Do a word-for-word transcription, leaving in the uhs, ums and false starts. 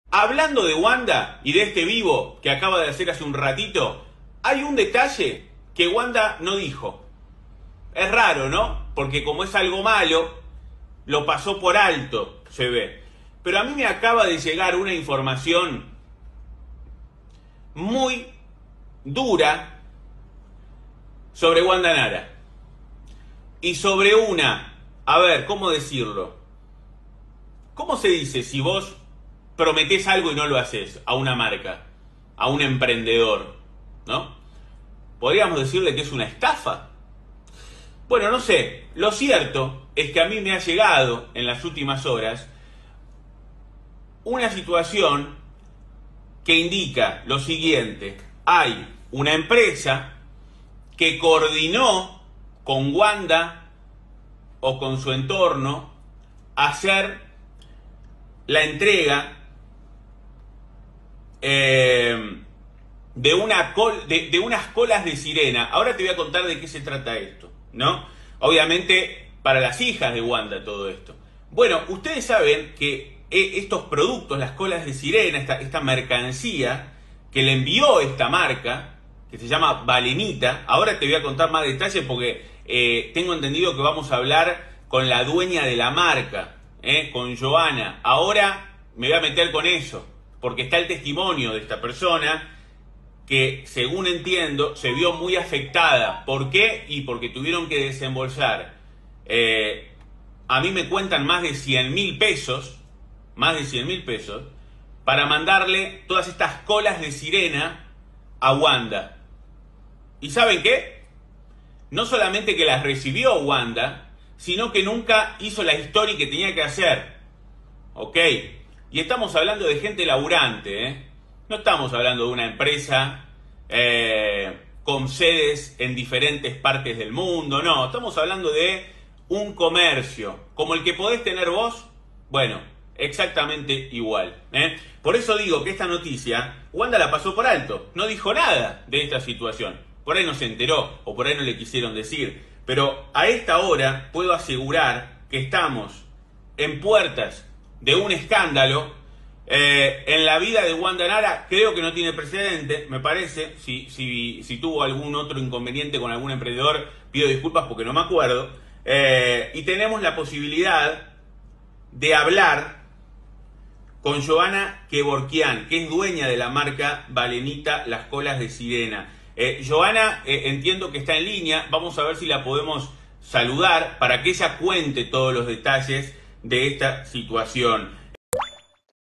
Hablando de Wanda y de este vivo que acaba de hacer hace un ratito, hay un detalle que Wanda no dijo. Es raro, ¿no? Porque como es algo malo, lo pasó por alto, se ve. Pero a mí me acaba de llegar una información muy dura sobre Wanda Nara. Y sobre una, a ver, ¿cómo decirlo? ¿Cómo se dice si vos prometés algo y no lo haces a una marca, a un emprendedor, ¿no? ¿Podríamos decirle que es una estafa? Bueno, no sé. Lo cierto es que a mí me ha llegado en las últimas horas una situación que indica lo siguiente. Hay una empresa que coordinó con Wanda o con su entorno hacer la entrega eh, de, una col de, de unas colas de sirena. Ahora te voy a contar de qué se trata esto, ¿no? Obviamente para las hijas de Wanda todo esto. Bueno, ustedes saben que estos productos, las colas de sirena, esta, esta mercancía que le envió esta marca, que se llama Balenita, ahora te voy a contar más detalles porque eh, tengo entendido que vamos a hablar con la dueña de la marca, eh, con Joana. Ahora me voy a meter con eso, porque está el testimonio de esta persona que, según entiendo, se vio muy afectada. ¿Por qué? Y porque tuvieron que desembolsar. Eh, a mí me cuentan más de cien mil pesos, más de cien mil pesos, para mandarle todas estas colas de sirena a Wanda. ¿Y saben qué? No solamente que las recibió Wanda, sino que nunca hizo la historia que tenía que hacer. ¿Ok? Y estamos hablando de gente laburante, ¿eh? No estamos hablando de una empresa eh, con sedes en diferentes partes del mundo, no. Estamos hablando de un comercio, como el que podés tener vos, bueno, exactamente igual, ¿eh? Por eso digo que esta noticia, Wanda la pasó por alto, no dijo nada de esta situación. Por ahí no se enteró, o por ahí no le quisieron decir. Pero a esta hora puedo asegurar que estamos en puertas de un escándalo. Eh, en la vida de Wanda Nara creo que no tiene precedente, me parece. Si, si, si tuvo algún otro inconveniente con algún emprendedor, pido disculpas porque no me acuerdo. Eh, y tenemos la posibilidad de hablar con Joana Kevorkian, que es dueña de la marca Balenita, las colas de sirena. Eh, Joana, eh, entiendo que está en línea. Vamos a ver si la podemos saludar para que ella cuente todos los detalles de esta situación.